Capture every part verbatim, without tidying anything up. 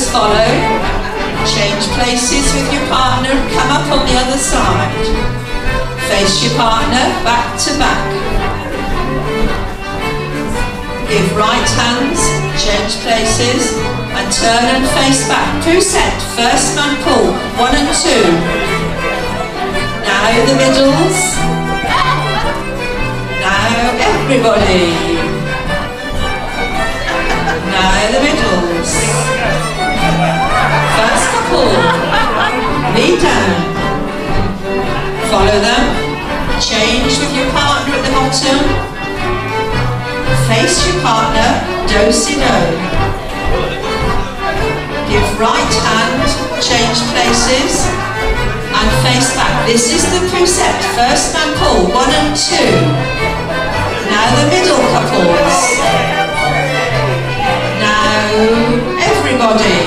follow. Change places with your partner and come up on the other side. Face your partner back to back. Give right hands, change places, and turn and face back. Two set, first man pull, one and two. Now the middles. Now everybody. Now the middles. First couple. Lead down. Follow them. Change with your partner at the bottom. Face your partner, do-si-do. Give right hand, change places, and face back. This is the two-set. First man pull, one and two. Now the middle couples. Now everybody.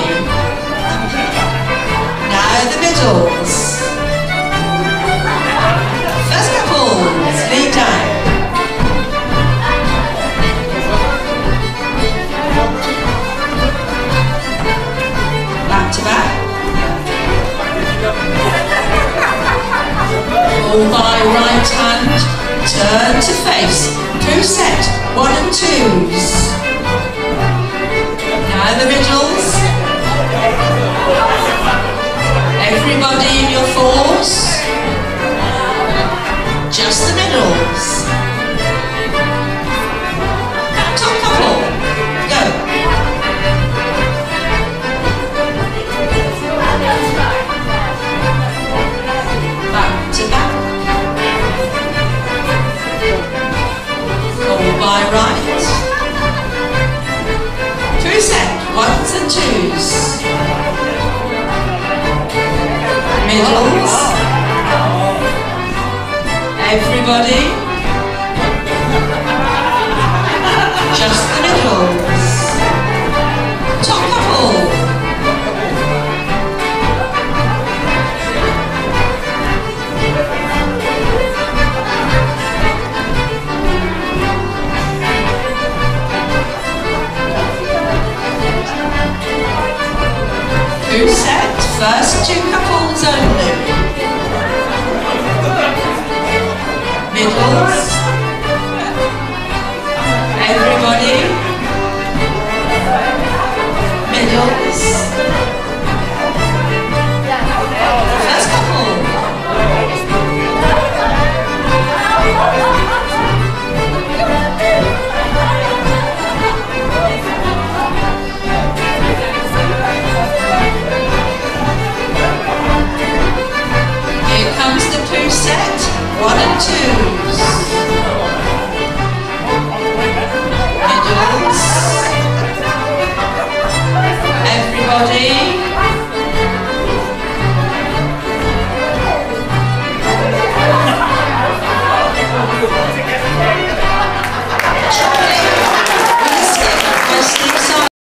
Now the middles. First couples, lead down. Back to back. Pull by right hand, turn to face. Two set, one and twos. Now the middles. Everybody in your fours. Just the middles. Top couple. Go. Back to back. Pull by right. Two set, ones and twos. Middles. Everybody. Just the middles. Top couple. Two set, first two couples only.